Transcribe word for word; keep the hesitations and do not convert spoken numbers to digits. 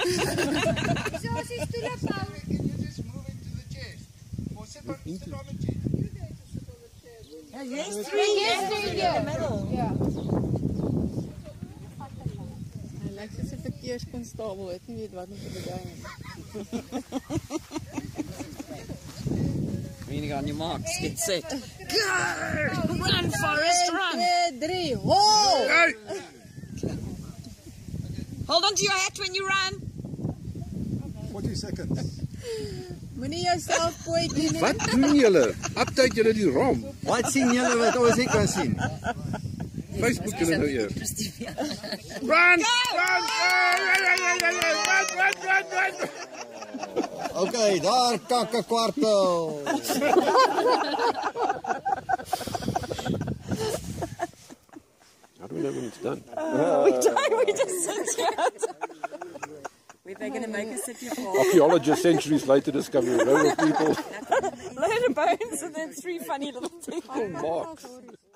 Yes, three, yes, three, in the middle. Yeah. Hy lyk soos 'n verkeerskonstabel, het nie weet wat om te bedou nie. Meaning on your marks, get set. Go! Run, Forrest, run! twee, drie, ho! Hold on to your hat when you run. forty seconds. Moenie jouself pootjie nie. Wat doen julle? Update julle die rom. Wat sien julle wat ons nie kan sien? Facebook julle nou eers. Run! Run! Run! Run! Run! Run! Okay, daar kakke kwartel. How do we know when it's done? Uh, we don't, we just sit here. They're going to make a city of all. Archaeologists centuries later discover a row of people. Load of bones and then three funny little things. Oh, marks.